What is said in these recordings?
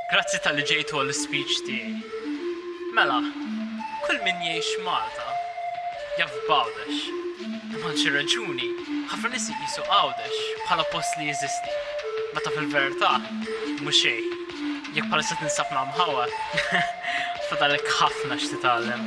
Grazzi tal-li ġejtu għall-speech tiegħi. Mela, kull min jgħix Malta jaf Bawdex. Imma xi raġuni ħafna nies jiqisu Għawdex bħala post li jeżisti. Meta fil-verità mhux xejn. Jekk bħalissa tinsab ma' mħawwa, fadalek ħafna x'titgħallem.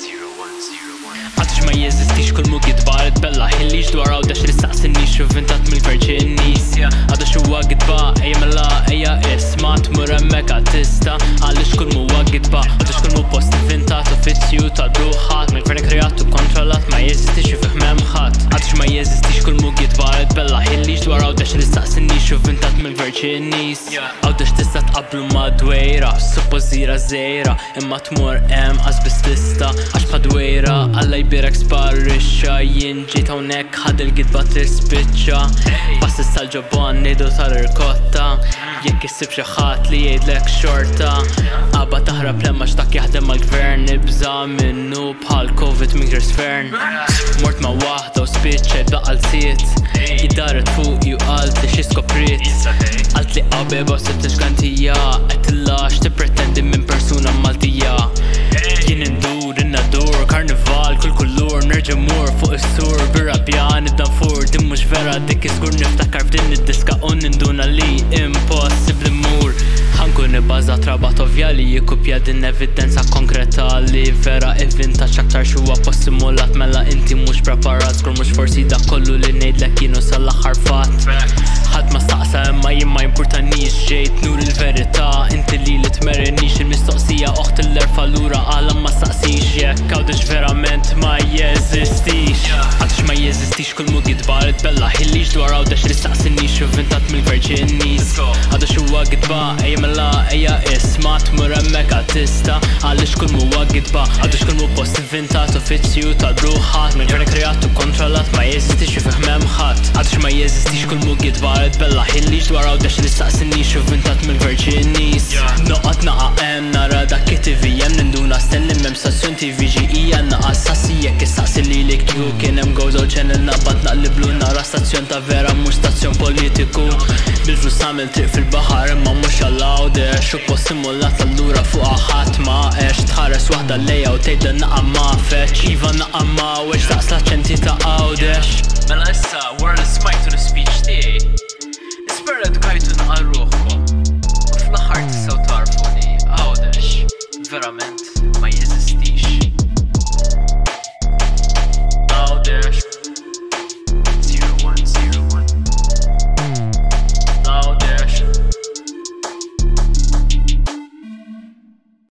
0101 Għadx ma jeżistix kull mu gidbar id-bella ħillix dwar Għawdex li staqsinix u vintat mill-verġin nies. Għadax huwa gidba ejja mela ejja isma' tmur hemmhekk għat-tista għaliex kull mu huwa gidba għadax kull mu post vintat uffiċċju ta' duħat mill-gvern kreat u kontrollat ma jeżistix u fih m'hemm ħadd. Għadx ma jeżistix kull mu gidbar id-bella ħillix dwar Għawdex li staqsinix u vintat mill-verġin nies. Għawdex tista' tqabblu ma' dwejra suppożira żejra imma tmur hemm qasbis tista' għax bħal dwejra Alla jbierek sparixxa jien ġejt hawnhekk ħadd il-gidba tispiċċa passis tal-ġobon ngħidu tal-irkotta jekk issib xi ħadd li jgħidlek xorta qabad taħrab lemma x'dak jaħdem mal-gvern nibża minnu bħal Covid migrasfern. Mort ma' waħda u spiċċet baqalsiet jiddaret fuqi u qalt li xi skopriet qalt li qabeba u sebtex gantija qed tillax tippretendi minn persuna Maltija. Jien indur innadur karnival kull kullur nerġa' mur fuq is-sur bir-rabjan id-danfur din mhux vera dik iżgur niftakar f'din id-diska u ninduna li impossibbli mmur ħankun ibbażat rabat ovvja li jikkupja din evidenza konkreta li vera ivvintaġġ aktar xi huwa possimulat mela inti mhux preparat żgur mhux forsi dak kollu li ngħidlek kienu sal-aħħar fatt. Ħadd ma staqsa imma jien ma jimpurtanix ġejt nur il-verità inti li tmerrinix il-mistoqsija oħt l-erfa' lura għala ma staqsix jekk Għawdex verament ma jeżistix. Għadx ma jeżistix kull mu gidbar id-bella ħillix dwar Għawdex li staqsinix u vintat mill-verġin nies. Għadax huwa gidba ejja mela ejja isma' tmur hemmhekk għat-tista għaliex kull mu huwa gidba għadax kull mu post vintat uffiċċju ta' bruħat mill-gvern kreat u kontrollat ma jeżistix u fih m'hemm ħadd. Għadx ma jeżistix kull mu gidbar id-bella ħillix dwar Għawdex li staqsinix u vintat mill-verġin nies. Noqgħod naqa' hemm nara dak TV hemm ninduna stenni m'hemm stazzjon TV ġejjija naqas sassi jekk issaqsi lilek kieku kien hemm Go Channel naqbad naqliblu nara stazzjon ta' vera mhux stazzjon politiku bil-flus tagħmel triq fil-baħar imma mhux għall-Għawdex u post simulat allura fuqha ħadd ma għex tħares waħda lejha u tgħidha naqa' ma feċ iva naqa' ma wex daqs l-aċċenti ta' Għawdex. Mela issa wara li smajtu l-speech tiegħi